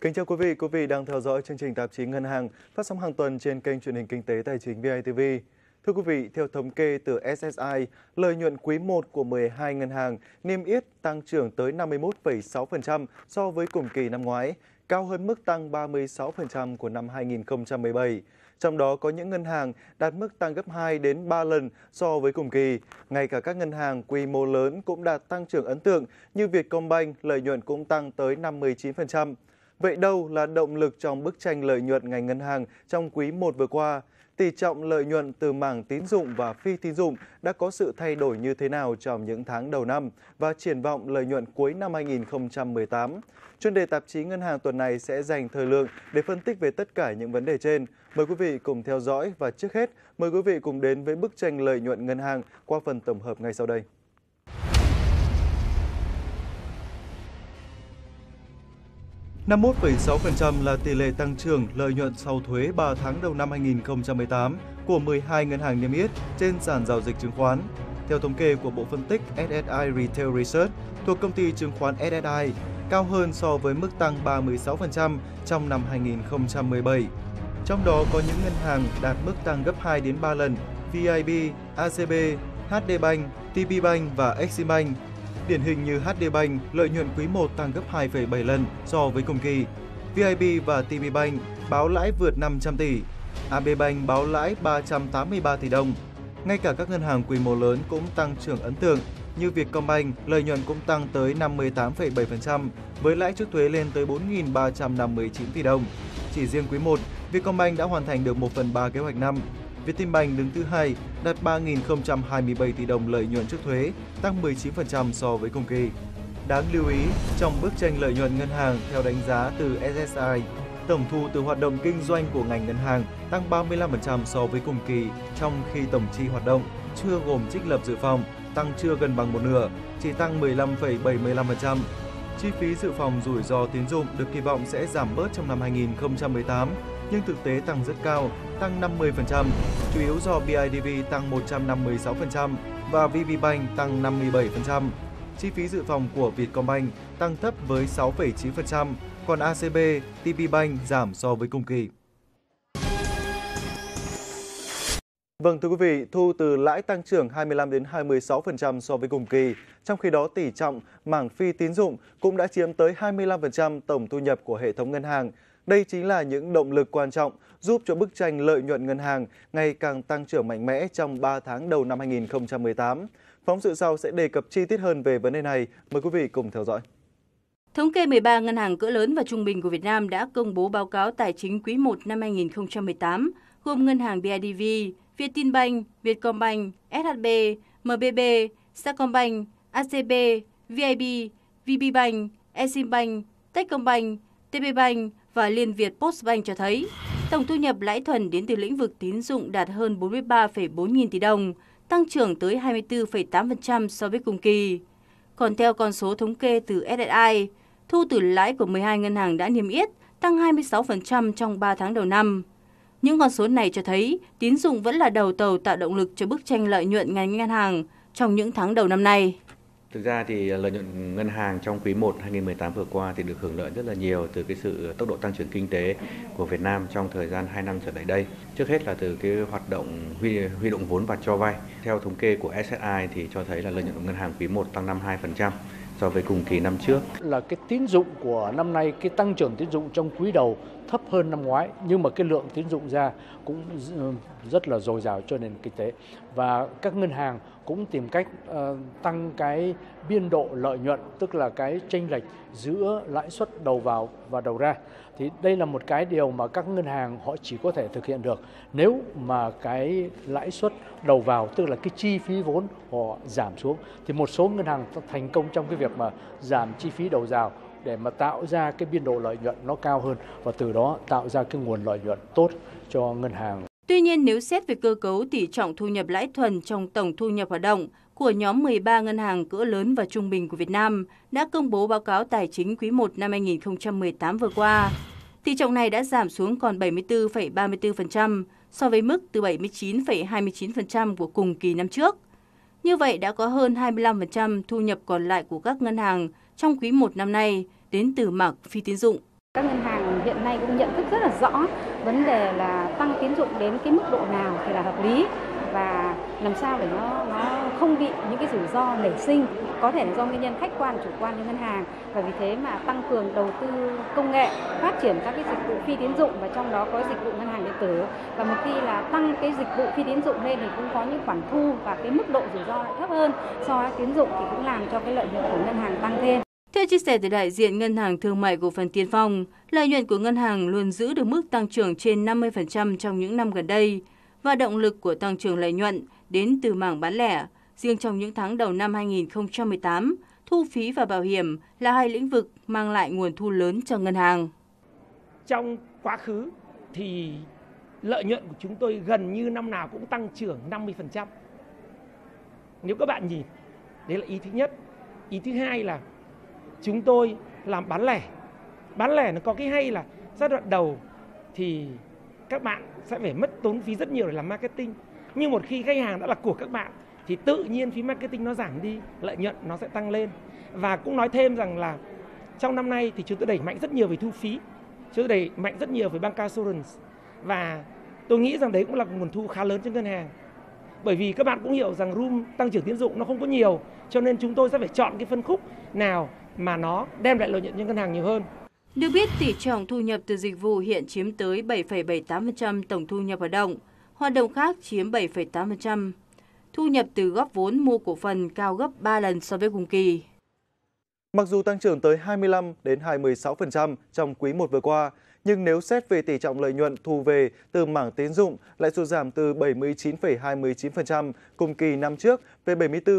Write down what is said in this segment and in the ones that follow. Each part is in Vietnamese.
Kính chào quý vị đang theo dõi chương trình tạp chí Ngân hàng phát sóng hàng tuần trên kênh truyền hình Kinh tế Tài chính VITV. Thưa quý vị, theo thống kê từ SSI, lợi nhuận quý 1 của 12 ngân hàng niêm yết tăng trưởng tới 51,6% so với cùng kỳ năm ngoái, cao hơn mức tăng 36% của năm 2017. Trong đó có những ngân hàng đạt mức tăng gấp 2 đến 3 lần so với cùng kỳ. Ngay cả các ngân hàng quy mô lớn cũng đạt tăng trưởng ấn tượng như Vietcombank, lợi nhuận cũng tăng tới 59%. Vậy đâu là động lực trong bức tranh lợi nhuận ngành ngân hàng trong quý 1 vừa qua? Tỷ trọng lợi nhuận từ mảng tín dụng và phi tín dụng đã có sự thay đổi như thế nào trong những tháng đầu năm và triển vọng lợi nhuận cuối năm 2018? Chuyên đề tạp chí Ngân hàng tuần này sẽ dành thời lượng để phân tích về tất cả những vấn đề trên. Mời quý vị cùng theo dõi và trước hết, mời quý vị cùng đến với bức tranh lợi nhuận ngân hàng qua phần tổng hợp ngay sau đây. Năm 51,6% là tỷ lệ tăng trưởng lợi nhuận sau thuế 3 tháng đầu năm 2018 của 12 ngân hàng niêm yết trên sàn giao dịch chứng khoán. Theo thống kê của bộ phân tích SSI Retail Research thuộc công ty chứng khoán SSI, cao hơn so với mức tăng 36% trong năm 2017. Trong đó có những ngân hàng đạt mức tăng gấp 2 đến 3 lần: VIB, ACB, HD Bank, TP Bank và Eximbank. Điển hình như HD Bank, lợi nhuận quý 1 tăng gấp 2,7 lần so với cùng kỳ. VIB và TP Bank báo lãi vượt 500 tỷ. AB Bank báo lãi 383 tỷ đồng. Ngay cả các ngân hàng quy mô lớn cũng tăng trưởng ấn tượng như Vietcombank, lợi nhuận cũng tăng tới 58,7% với lãi trước thuế lên tới 4.359 tỷ đồng. Chỉ riêng quý 1, Vietcombank đã hoàn thành được 1/3 kế hoạch năm. Vietinbank đứng thứ hai, đạt 3.027 tỷ đồng lợi nhuận trước thuế, tăng 19% so với cùng kỳ. Đáng lưu ý, trong bức tranh lợi nhuận ngân hàng theo đánh giá từ SSI, tổng thu từ hoạt động kinh doanh của ngành ngân hàng tăng 35% so với cùng kỳ, trong khi tổng chi hoạt động, chưa gồm trích lập dự phòng, tăng chưa gần bằng một nửa, chỉ tăng 15,75%. Chi phí dự phòng rủi ro tín dụng được kỳ vọng sẽ giảm bớt trong năm 2018, nhưng thực tế tăng rất cao, tăng 50%, chủ yếu do BIDV tăng 156% và VPBank tăng 57%. Chi phí dự phòng của Vietcombank tăng thấp với 6,9%, còn ACB, TPBank giảm so với cùng kỳ. Vâng, thưa quý vị, thu từ lãi tăng trưởng 25 đến 26% so với cùng kỳ. Trong khi đó, tỷ trọng mảng phi tín dụng cũng đã chiếm tới 25% tổng thu nhập của hệ thống ngân hàng. Đây chính là những động lực quan trọng giúp cho bức tranh lợi nhuận ngân hàng ngày càng tăng trưởng mạnh mẽ trong 3 tháng đầu năm 2018. Phóng sự sau sẽ đề cập chi tiết hơn về vấn đề này. Mời quý vị cùng theo dõi. Thống kê 13 ngân hàng cỡ lớn và trung bình của Việt Nam đã công bố báo cáo tài chính quý 1 năm 2018, gồm ngân hàng BIDV, Vietinbank, Vietcombank, SHB, MBB, Sacombank, ACB, VIB, VPBank, Eximbank, Techcombank, TPBank và Liên Việt Postbank cho thấy tổng thu nhập lãi thuần đến từ lĩnh vực tín dụng đạt hơn 43,4 nghìn tỷ đồng, tăng trưởng tới 24,8% so với cùng kỳ. Còn theo con số thống kê từ SSI, thu từ lãi của 12 ngân hàng đã niêm yết tăng 26% trong 3 tháng đầu năm. Những con số này cho thấy tín dụng vẫn là đầu tàu tạo động lực cho bức tranh lợi nhuận ngành ngân hàng trong những tháng đầu năm nay. Thực ra thì lợi nhuận ngân hàng trong quý 1 2018 vừa qua thì được hưởng lợi rất là nhiều từ cái sự tốc độ tăng trưởng kinh tế của Việt Nam trong thời gian 2 năm trở lại đây. Trước hết là từ cái hoạt động huy động vốn và cho vay. Theo thống kê của SSI thì cho thấy là lợi nhuận ngân hàng quý 1 tăng 52% so với cùng kỳ năm trước. Là cái tín dụng của năm nay, cái tăng trưởng tín dụng trong quý đầu thấp hơn năm ngoái, nhưng mà cái lượng tín dụng ra cũng rất là dồi dào cho nền kinh tế. Và các ngân hàng cũng tìm cách tăng cái biên độ lợi nhuận, tức là cái chênh lệch giữa lãi suất đầu vào và đầu ra. Thì đây là một cái điều mà các ngân hàng họ chỉ có thể thực hiện được nếu mà cái lãi suất đầu vào, tức là cái chi phí vốn họ giảm xuống. Thì một số ngân hàng thành công trong cái việc mà giảm chi phí đầu vào để mà tạo ra cái biên độ lợi nhuận nó cao hơn và từ đó tạo ra cái nguồn lợi nhuận tốt cho ngân hàng. Tuy nhiên, nếu xét về cơ cấu tỷ trọng thu nhập lãi thuần trong tổng thu nhập hoạt động của nhóm 13 ngân hàng cỡ lớn và trung bình của Việt Nam đã công bố báo cáo tài chính quý 1 năm 2018 vừa qua, tỷ trọng này đã giảm xuống còn 74,34% so với mức từ 79,29% của cùng kỳ năm trước. Như vậy đã có hơn 25% thu nhập còn lại của các ngân hàng trong quý 1 năm nay đến từ mảng phi tín dụng. Các ngân hàng hiện nay cũng nhận thức rất là rõ vấn đề là tăng tín dụng đến cái mức độ nào thì là hợp lý và làm sao để nó không bị những cái rủi ro nảy sinh, có thể là do nguyên nhân khách quan chủ quan đến ngân hàng, và vì thế mà tăng cường đầu tư công nghệ, phát triển các cái dịch vụ phi tín dụng và trong đó có dịch vụ ngân hàng điện tử, và một khi là tăng cái dịch vụ phi tín dụng lên thì cũng có những khoản thu và cái mức độ rủi ro lại thấp hơn so với tín dụng thì cũng làm cho cái lợi nhuận của ngân hàng tăng thêm. Theo chia sẻ từ đại diện Ngân hàng Thương mại Cổ phần Tiên Phong, lợi nhuận của ngân hàng luôn giữ được mức tăng trưởng trên 50% trong những năm gần đây, và động lực của tăng trưởng lợi nhuận đến từ mảng bán lẻ. Riêng trong những tháng đầu năm 2018, thu phí và bảo hiểm là hai lĩnh vực mang lại nguồn thu lớn cho ngân hàng. Trong quá khứ thì lợi nhuận của chúng tôi gần như năm nào cũng tăng trưởng 50%. Nếu các bạn nhìn, đấy là ý thứ nhất. Ý thứ hai là chúng tôi làm bán lẻ. Bán lẻ nó có cái hay là giai đoạn đầu thì các bạn sẽ phải mất tốn phí rất nhiều để làm marketing. Nhưng một khi khách hàng đã là của các bạn thì tự nhiên phí marketing nó giảm đi, lợi nhuận nó sẽ tăng lên. Và cũng nói thêm rằng là trong năm nay thì chúng tôi đẩy mạnh rất nhiều về thu phí, chúng tôi đẩy mạnh rất nhiều về bancassurance, và tôi nghĩ rằng đấy cũng là nguồn thu khá lớn cho ngân hàng. Bởi vì các bạn cũng hiểu rằng room tăng trưởng tín dụng nó không có nhiều, cho nên chúng tôi sẽ phải chọn cái phân khúc nào mà nó đem lại lợi nhuận cho ngân hàng nhiều hơn. Được biết, tỷ trọng thu nhập từ dịch vụ hiện chiếm tới 7,78% tổng thu nhập hoạt động khác chiếm 7,8%. Thu nhập từ góp vốn mua cổ phần cao gấp 3 lần so với cùng kỳ. Mặc dù tăng trưởng tới 25 đến 26% trong quý 1 vừa qua, nhưng nếu xét về tỷ trọng lợi nhuận thu về từ mảng tín dụng lại sụt giảm từ 79,29% cùng kỳ năm trước về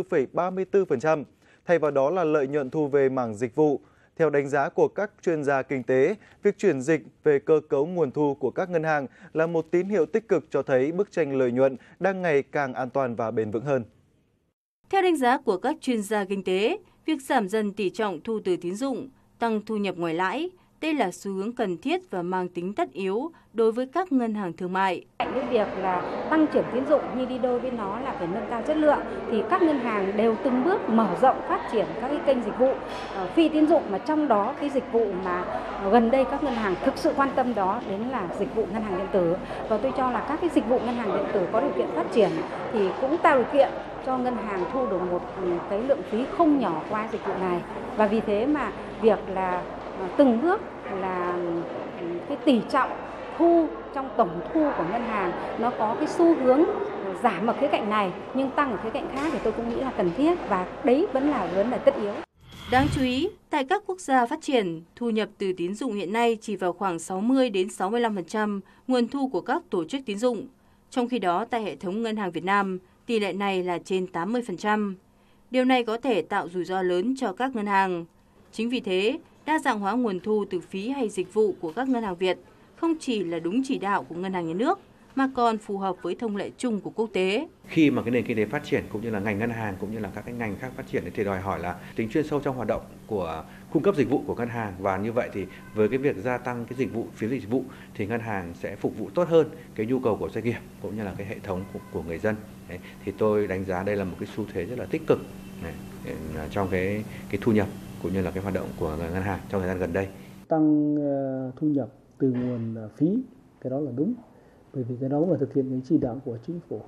74,34%. Thay vào đó là lợi nhuận thu về mảng dịch vụ. Theo đánh giá của các chuyên gia kinh tế, việc chuyển dịch về cơ cấu nguồn thu của các ngân hàng là một tín hiệu tích cực cho thấy bức tranh lợi nhuận đang ngày càng an toàn và bền vững hơn. Theo đánh giá của các chuyên gia kinh tế, việc giảm dần tỷ trọng thu từ tín dụng, tăng thu nhập ngoài lãi, đây là xu hướng cần thiết và mang tính tất yếu đối với các ngân hàng thương mại. Cạnh cái việc là tăng trưởng tín dụng như đi đôi với nó là phải nâng cao chất lượng, thì các ngân hàng đều từng bước mở rộng phát triển các cái kênh dịch vụ phi tín dụng, mà trong đó cái dịch vụ mà gần đây các ngân hàng thực sự quan tâm đó đến là dịch vụ ngân hàng điện tử. Và tôi cho là các cái dịch vụ ngân hàng điện tử có điều kiện phát triển thì cũng tạo điều kiện cho ngân hàng thu được một cái lượng phí không nhỏ qua dịch vụ này. Và vì thế mà việc là từng bước là cái tỷ trọng thu trong tổng thu của ngân hàng nó có cái xu hướng giảm ở khía cạnh này nhưng tăng ở khía cạnh khác thì tôi cũng nghĩ là cần thiết, và đấy vẫn là vấn đề tất yếu. Đáng chú ý, tại các quốc gia phát triển, thu nhập từ tín dụng hiện nay chỉ vào khoảng 60 đến 65% nguồn thu của các tổ chức tín dụng. Trong khi đó, tại hệ thống ngân hàng Việt Nam, tỷ lệ này là trên 80%. Điều này có thể tạo rủi ro lớn cho các ngân hàng. Chính vì thế, đa dạng hóa nguồn thu từ phí hay dịch vụ của các ngân hàng Việt không chỉ là đúng chỉ đạo của ngân hàng nhà nước mà còn phù hợp với thông lệ chung của quốc tế. Khi mà cái nền kinh tế phát triển cũng như là ngành ngân hàng cũng như là các cái ngành khác phát triển thì đòi hỏi là tính chuyên sâu trong hoạt động của cung cấp dịch vụ của ngân hàng, và như vậy thì với cái việc gia tăng cái dịch vụ, phí dịch vụ thì ngân hàng sẽ phục vụ tốt hơn cái nhu cầu của doanh nghiệp cũng như là cái hệ thống của người dân. Đấy, thì tôi đánh giá đây là một cái xu thế rất là tích cực trong cái thu nhập cũng như là cái hoạt động của ngân hàng trong thời gian gần đây. Tăng thu nhập từ nguồn phí, cái đó là đúng, bởi vì cái đó là thực hiện cái chỉ đạo của chính phủ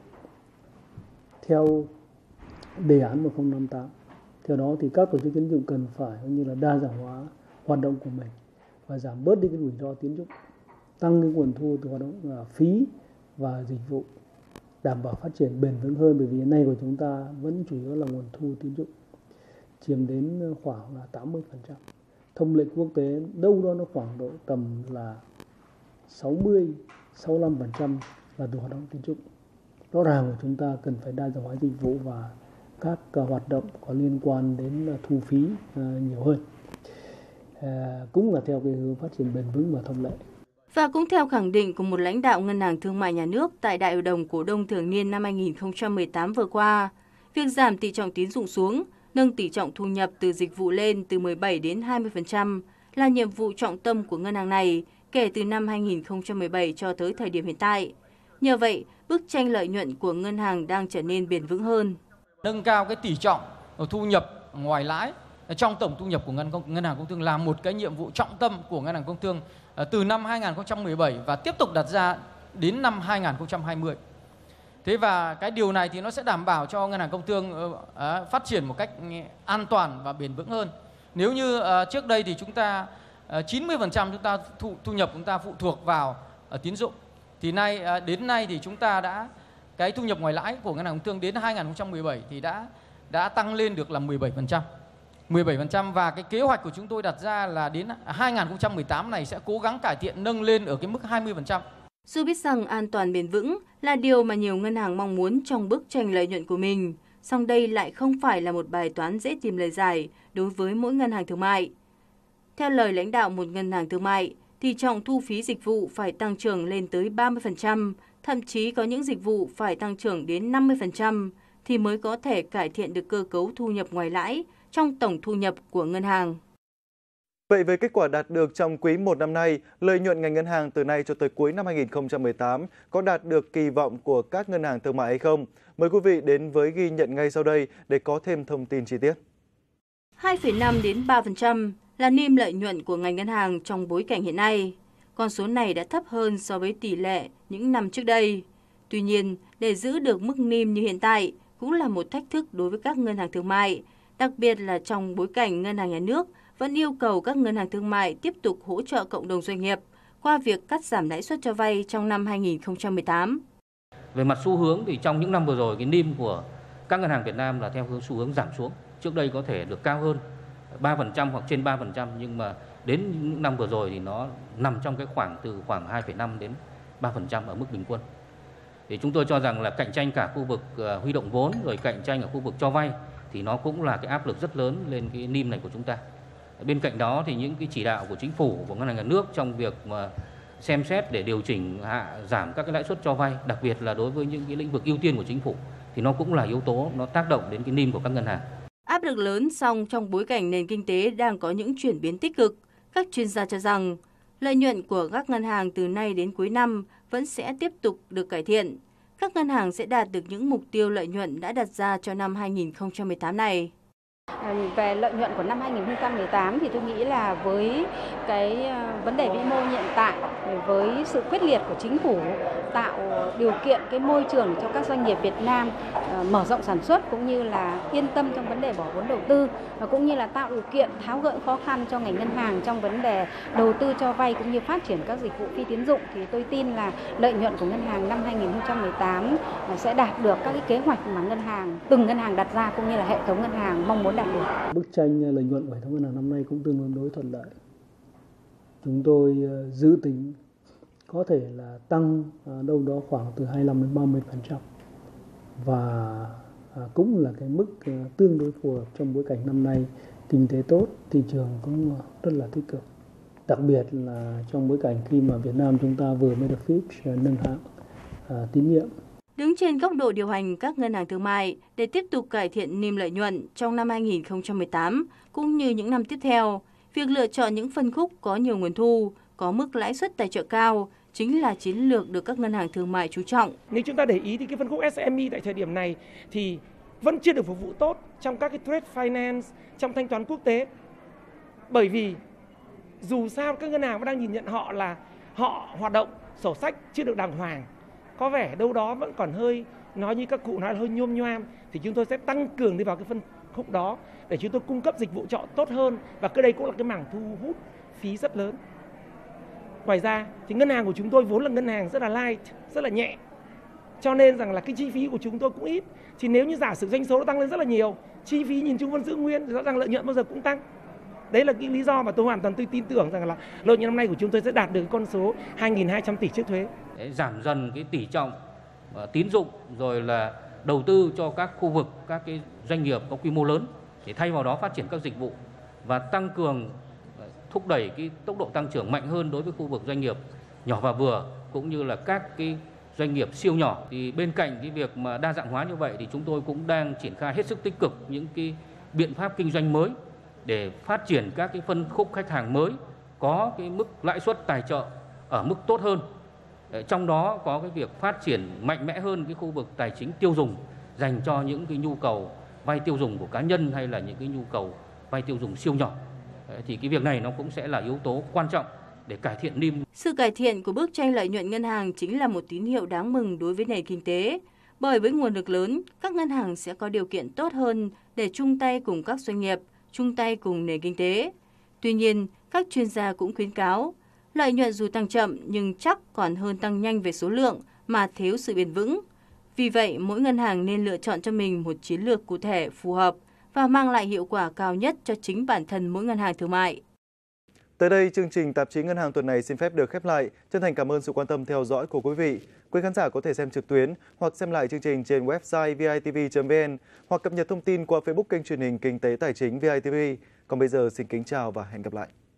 theo đề án 1058. Theo đó thì các tổ chức tín dụng cần phải như là đa dạng hóa hoạt động của mình và giảm bớt đi cái rủi ro tín dụng, tăng cái nguồn thu từ hoạt động phí và dịch vụ, đảm bảo phát triển bền vững hơn, bởi vì hiện nay của chúng ta vẫn chủ yếu là nguồn thu tín dụng chiếm đến khoảng là 80%. Thông lệ quốc tế đâu đó nó khoảng độ tầm là 60-65% là từ hoạt động tín dụng. Rõ ràng của chúng ta cần phải đa dạng hóa dịch vụ và các hoạt động có liên quan đến thu phí nhiều hơn. Cũng là theo cái hướng phát triển bền vững và thông lệ. Và cũng theo khẳng định của một lãnh đạo Ngân hàng Thương mại Nhà nước tại Đại hội đồng cổ đông thường niên năm 2018 vừa qua, việc giảm tỷ trọng tín dụng xuống, nâng tỷ trọng thu nhập từ dịch vụ lên từ 17 đến 20% là nhiệm vụ trọng tâm của ngân hàng này kể từ năm 2017 cho tới thời điểm hiện tại. Nhờ vậy, bức tranh lợi nhuận của ngân hàng đang trở nên bền vững hơn. Nâng cao cái tỷ trọng thu nhập ngoài lãi trong tổng thu nhập của Ngân hàng Công Thương là một cái nhiệm vụ trọng tâm của Ngân hàng Công Thương từ năm 2017 và tiếp tục đặt ra đến năm 2020. Thế và cái điều này thì nó sẽ đảm bảo cho Ngân hàng Công Thương phát triển một cách an toàn và bền vững hơn. Nếu như trước đây thì chúng ta 90% chúng ta thu nhập chúng ta phụ thuộc vào tín dụng, thì đến nay thì chúng ta đã cái thu nhập ngoài lãi của Ngân hàng Công Thương đến 2017 thì đã tăng lên được là 17%, và cái kế hoạch của chúng tôi đặt ra là đến 2018 này sẽ cố gắng cải thiện nâng lên ở cái mức 20%. Dù biết rằng an toàn bền vững là điều mà nhiều ngân hàng mong muốn trong bức tranh lợi nhuận của mình, song đây lại không phải là một bài toán dễ tìm lời giải đối với mỗi ngân hàng thương mại. Theo lời lãnh đạo một ngân hàng thương mại, tỷ trọng thu phí dịch vụ phải tăng trưởng lên tới 30%, thậm chí có những dịch vụ phải tăng trưởng đến 50% thì mới có thể cải thiện được cơ cấu thu nhập ngoài lãi trong tổng thu nhập của ngân hàng. Vậy với kết quả đạt được trong quý 1 năm nay, lợi nhuận ngành ngân hàng từ nay cho tới cuối năm 2018 có đạt được kỳ vọng của các ngân hàng thương mại hay không? Mời quý vị đến với ghi nhận ngay sau đây để có thêm thông tin chi tiết. 2,5 đến 3% là niêm lợi nhuận của ngành ngân hàng trong bối cảnh hiện nay. Con số này đã thấp hơn so với tỷ lệ những năm trước đây. Tuy nhiên, để giữ được mức niêm như hiện tại cũng là một thách thức đối với các ngân hàng thương mại, đặc biệt là trong bối cảnh ngân hàng nhà nước vẫn yêu cầu các ngân hàng thương mại tiếp tục hỗ trợ cộng đồng doanh nghiệp qua việc cắt giảm lãi suất cho vay trong năm 2018. Về mặt xu hướng thì trong những năm vừa rồi, cái niêm của các ngân hàng Việt Nam là theo hướng xu hướng giảm xuống. Trước đây có thể được cao hơn 3% hoặc trên 3%, nhưng mà đến những năm vừa rồi thì nó nằm trong cái từ khoảng 2,5 đến 3% ở mức bình quân. Thì chúng tôi cho rằng là cạnh tranh cả khu vực huy động vốn rồi cạnh tranh ở khu vực cho vay thì nó cũng là cái áp lực rất lớn lên cái niêm này của chúng ta. Bên cạnh đó thì những cái chỉ đạo của chính phủ, của ngân hàng nhà nước trong việc mà xem xét để điều chỉnh giảm các cái lãi suất cho vay, đặc biệt là đối với những cái lĩnh vực ưu tiên của chính phủ, thì nó cũng là yếu tố nó tác động đến cái niêm của các ngân hàng. Áp lực lớn song trong bối cảnh nền kinh tế đang có những chuyển biến tích cực, các chuyên gia cho rằng lợi nhuận của các ngân hàng từ nay đến cuối năm vẫn sẽ tiếp tục được cải thiện. Các ngân hàng sẽ đạt được những mục tiêu lợi nhuận đã đặt ra cho năm 2018 này. Về lợi nhuận của năm 2018 thì tôi nghĩ là với cái vấn đề vĩ mô hiện tại, với sự quyết liệt của chính phủ tạo điều kiện cái môi trường cho các doanh nghiệp Việt Nam mở rộng sản xuất cũng như là yên tâm trong vấn đề bỏ vốn đầu tư, cũng như là tạo điều kiện tháo gỡ khó khăn cho ngành ngân hàng trong vấn đề đầu tư cho vay cũng như phát triển các dịch vụ phi tín dụng, thì tôi tin là lợi nhuận của ngân hàng năm 2018 sẽ đạt được các cái kế hoạch mà từng ngân hàng đặt ra cũng như là hệ thống ngân hàng mong muốn đạt được. Bức tranh lợi nhuận của hệ thống ngân hàng năm nay cũng tương đối thuận lợi. Chúng tôi dự tính có thể là tăng đâu đó khoảng từ 25 đến 30%, và cũng là cái mức tương đối phù hợp trong bối cảnh năm nay kinh tế tốt, thị trường cũng rất là tích cực. Đặc biệt là trong bối cảnh khi mà Việt Nam chúng ta vừa mới được Fitch nâng hạng tín nhiệm. Đứng trên góc độ điều hành các ngân hàng thương mại để tiếp tục cải thiện niêm lợi nhuận trong năm 2018 cũng như những năm tiếp theo, việc lựa chọn những phân khúc có nhiều nguồn thu, có mức lãi suất tài trợ cao chính là chiến lược được các ngân hàng thương mại chú trọng. Nếu chúng ta để ý thì cái phân khúc SME tại thời điểm này thì vẫn chưa được phục vụ tốt trong các cái trade finance, trong thanh toán quốc tế. Bởi vì dù sao các ngân hàng vẫn đang nhìn nhận họ là họ hoạt động sổ sách chưa được đàng hoàng, có vẻ đâu đó vẫn còn hơi, nói như các cụ nói là hơi nhôm nhoam, thì chúng tôi sẽ tăng cường đi vào cái phân khúc đó để chúng tôi cung cấp dịch vụ trọ tốt hơn, và cái đây cũng là cái mảng thu hút phí rất lớn. Ngoài ra thì ngân hàng của chúng tôi vốn là ngân hàng rất là light, rất là nhẹ, cho nên rằng là cái chi phí của chúng tôi cũng ít. Thì nếu như giả sử doanh số nó tăng lên rất là nhiều, chi phí nhìn chung vẫn giữ nguyên thì rõ ràng lợi nhuận bao giờ cũng tăng. Đấy là cái lý do mà tôi hoàn toàn tin tưởng rằng là lợi nhuận năm nay của chúng tôi sẽ đạt được con số 2.200 tỷ trước thuế. Giảm dần cái tỷ trọng tín dụng rồi là đầu tư cho các khu vực, các cái doanh nghiệp có quy mô lớn, để thay vào đó phát triển các dịch vụ và tăng cường thúc đẩy cái tốc độ tăng trưởng mạnh hơn đối với khu vực doanh nghiệp nhỏ và vừa cũng như là các cái doanh nghiệp siêu nhỏ. Thì bên cạnh cái việc mà đa dạng hóa như vậy thì chúng tôi cũng đang triển khai hết sức tích cực những cái biện pháp kinh doanh mới để phát triển các cái phân khúc khách hàng mới có cái mức lãi suất tài trợ ở mức tốt hơn. Trong đó có cái việc phát triển mạnh mẽ hơn cái khu vực tài chính tiêu dùng dành cho những cái nhu cầu vay tiêu dùng của cá nhân hay là những cái nhu cầu vay tiêu dùng siêu nhỏ. Thì cái việc này nó cũng sẽ là yếu tố quan trọng để cải thiện NIM. Sự cải thiện của bức tranh lợi nhuận ngân hàng chính là một tín hiệu đáng mừng đối với nền kinh tế. Bởi với nguồn lực lớn, các ngân hàng sẽ có điều kiện tốt hơn để chung tay cùng các doanh nghiệp, chung tay cùng nền kinh tế. Tuy nhiên, các chuyên gia cũng khuyến cáo, lợi nhuận dù tăng chậm nhưng chắc còn hơn tăng nhanh về số lượng mà thiếu sự bền vững. Vì vậy, mỗi ngân hàng nên lựa chọn cho mình một chiến lược cụ thể phù hợp và mang lại hiệu quả cao nhất cho chính bản thân mỗi ngân hàng thương mại. Tới đây, chương trình Tạp chí Ngân hàng tuần này xin phép được khép lại. Chân thành cảm ơn sự quan tâm theo dõi của quý vị. Quý khán giả có thể xem trực tuyến hoặc xem lại chương trình trên website vitv.vn hoặc cập nhật thông tin qua Facebook kênh truyền hình Kinh tế Tài chính VITV. Còn bây giờ xin kính chào và hẹn gặp lại.